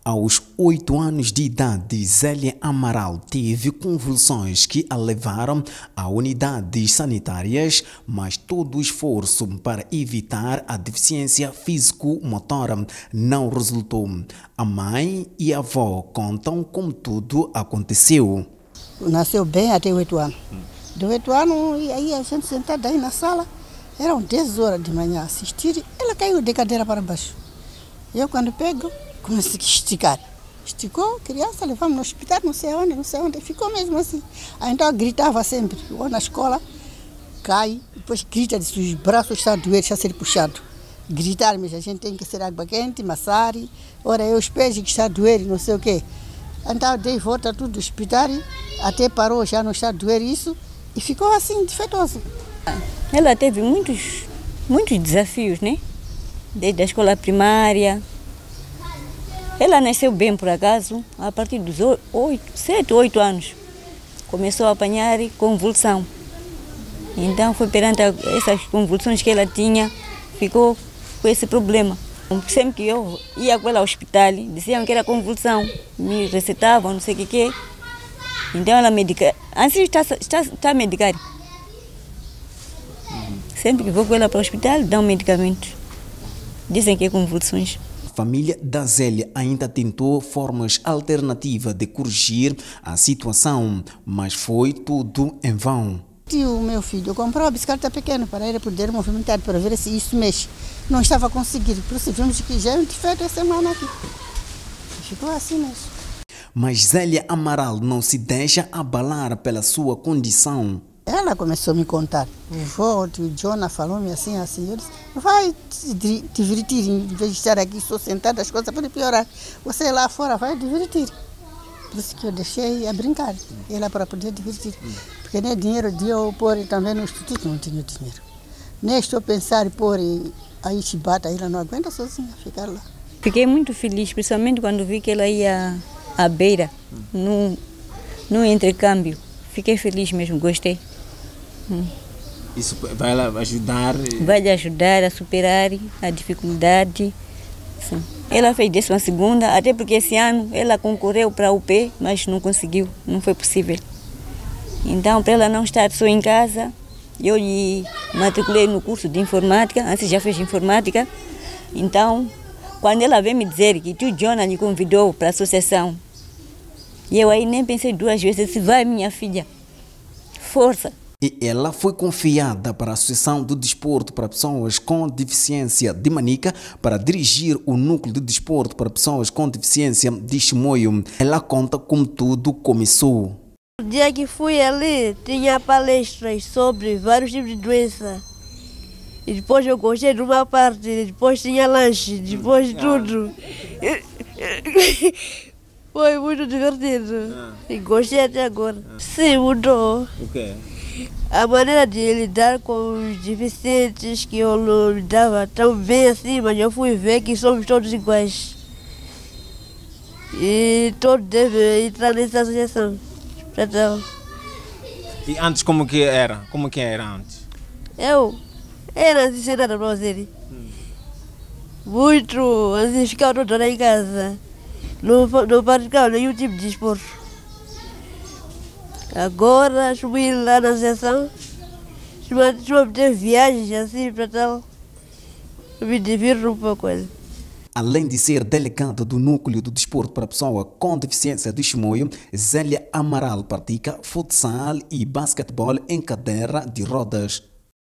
Aos 8 anos de idade, Zélia Amaral teve convulsões que a levaram a unidades sanitárias, mas todo o esforço para evitar a deficiência físico-motora não resultou. A mãe e a avó contam como tudo aconteceu. Nasceu bem até 8 anos. De 8 anos, e aí a gente sentada aí na sala, eram 10 horas de manhã assistir, ela caiu de cadeira para baixo. Eu quando pego, comecei a esticar. Esticou, criança, levamos no hospital, não sei onde, ficou mesmo assim. Aí então gritava sempre, ou na escola, cai, depois grita, diz, os braços estão a doer, está a ser puxado. Gritar, mas a gente tem que ser água quente, massare, ora eu os pés que está a doer, não sei o quê. Então dei volta tudo do hospital, até parou, já não está a doer isso, e ficou assim, defeituoso. Ela teve muitos desafios, né? Desde a escola primária. Ela nasceu bem, por acaso, a partir dos 7, 8 anos. Começou a apanhar convulsão. Então foi perante essas convulsões que ela tinha, ficou com esse problema. Sempre que eu ia com ela ao hospital, diziam que era convulsão, me recetavam, não sei o que. Então ela medica. Antes está a medicar. Sempre que vou com ela para o hospital, dão medicamentos. Dizem que é convulsões. A família da Zélia ainda tentou formas alternativas de corrigir a situação, mas foi tudo em vão. O meu filho comprou a bicicleta pequena para ele poder movimentar, para ver se isso mexe. Não estava conseguindo, por isso vimos que já é um defeito essa semana aqui. Ficou assim mesmo. Mas Zélia Amaral não se deixa abalar pela sua condição. Ela começou a me contar. O Jonah falou-me assim. Eu disse, vai se divertir, em vez de estar aqui só sentada, as coisas podem piorar. Você lá fora vai divertir. Por isso que eu deixei a brincar, ela para poder divertir. Porque nem dinheiro de eu pôr também no instituto, não tinha dinheiro. Nem estou a pensar em pôr aí Chibata, ela não aguenta sozinha ficar lá. Fiquei muito feliz, principalmente quando vi que ela ia à beira, no intercâmbio. Fiquei feliz mesmo, gostei. Isso vai ajudar? Vai lhe ajudar a superar a dificuldade. Sim. Ela fez 12ª, até porque esse ano ela concorreu para a UP, mas não conseguiu, não foi possível. Então, para ela não estar só em casa, eu lhe matriculei no curso de informática, antes já fez informática. Então, quando ela veio me dizer que tio Jonah lhe convidou para a associação, e eu aí nem pensei 2 vezes, eu disse, vai minha filha, força. E ela foi confiada para a Associação do Desporto para Pessoas com Deficiência de Manica para dirigir o Núcleo de Desporto para Pessoas com Deficiência de Chimoio. Ela conta como tudo começou. O dia que fui ali, tinha palestras sobre vários tipos de doença. E depois eu gostei de uma parte, depois tinha lanche, depois de tudo. Foi muito divertido. E gostei até agora. Sim, mudou. O quê? A maneira de lidar com os deficientes, que eu não lidava tão bem assim, mas eu fui ver que somos todos iguais. E todos devem entrar nessa associação. Então, e antes como que era? Como que era antes? eu era assim, sem nada para fazer. Muito, assim, ficava toda hora em casa. Não praticava nenhum tipo de esporte. Agora, subi lá na associação, estou ter viagens assim para tal, me divirto um pouco. Além de ser delegada do Núcleo do Desporto para Pessoa com Deficiência de Chimoio, Zélia Amaral pratica futsal e basquetebol em cadeira de rodas.